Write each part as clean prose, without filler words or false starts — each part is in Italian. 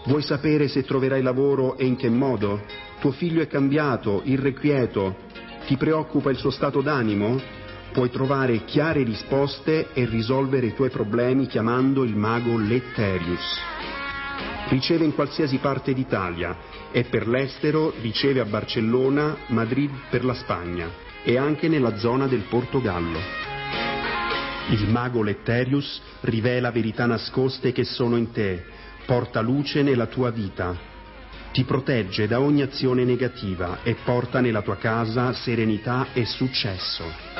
Vuoi sapere se troverai lavoro e in che modo? Tuo figlio è cambiato, irrequieto. Ti preoccupa il suo stato d'animo? Puoi trovare chiare risposte e risolvere i tuoi problemi chiamando il mago Letterius. Riceve in qualsiasi parte d'Italia e per l'estero riceve a Barcellona, Madrid per la Spagna e anche nella zona del Portogallo. Il mago Letterius rivela verità nascoste che sono in te, porta luce nella tua vita, ti protegge da ogni azione negativa e porta nella tua casa serenità e successo.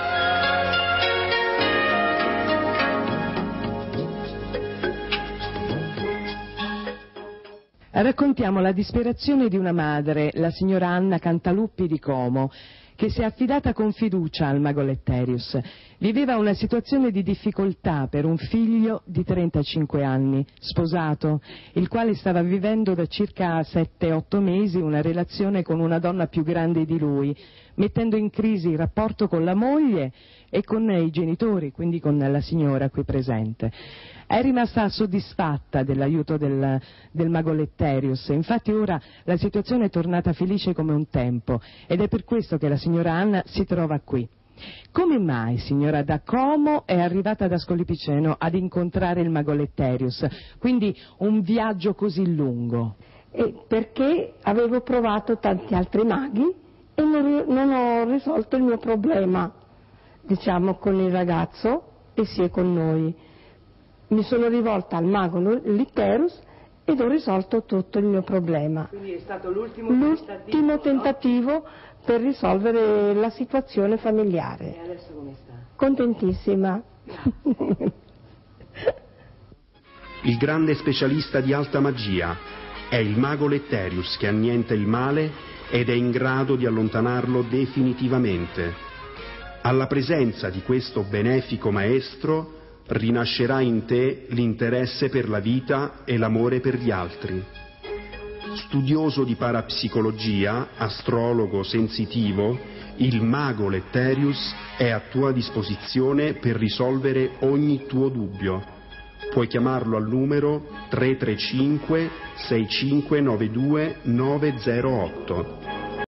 Raccontiamo la disperazione di una madre, la signora Anna Cantaluppi di Como, che si è affidata con fiducia al mago Letterius. Viveva una situazione di difficoltà per un figlio di 35 anni, sposato, il quale stava vivendo da circa 7-8 mesi una relazione con una donna più grande di lui, mettendo in crisi il rapporto con la moglie e con i genitori, quindi con la signora qui presente. È rimasta soddisfatta dell'aiuto del mago Letterius, infatti ora la situazione è tornata felice come un tempo ed è per questo che la signora Anna si trova qui. Come mai, signora, da Como è arrivata ad Ascoli Piceno ad incontrare il mago Letterius? Quindi un viaggio così lungo? Perché avevo provato tanti altri maghi e non ho risolto il mio problema, diciamo, con il ragazzo e sia con noi. Mi sono rivolta al mago Letterius ed ho risolto tutto il mio problema. Quindi è stato l'ultimo tentativo per risolvere la situazione familiare. E adesso come sta? Contentissima. Il grande specialista di alta magia è il mago Letterius che annienta il male ed è in grado di allontanarlo definitivamente. Alla presenza di questo benefico maestro rinascerà in te l'interesse per la vita e l'amore per gli altri. Studioso di parapsicologia, astrologo sensitivo, il mago Letterius è a tua disposizione per risolvere ogni tuo dubbio. Puoi chiamarlo al numero 335 6592 908.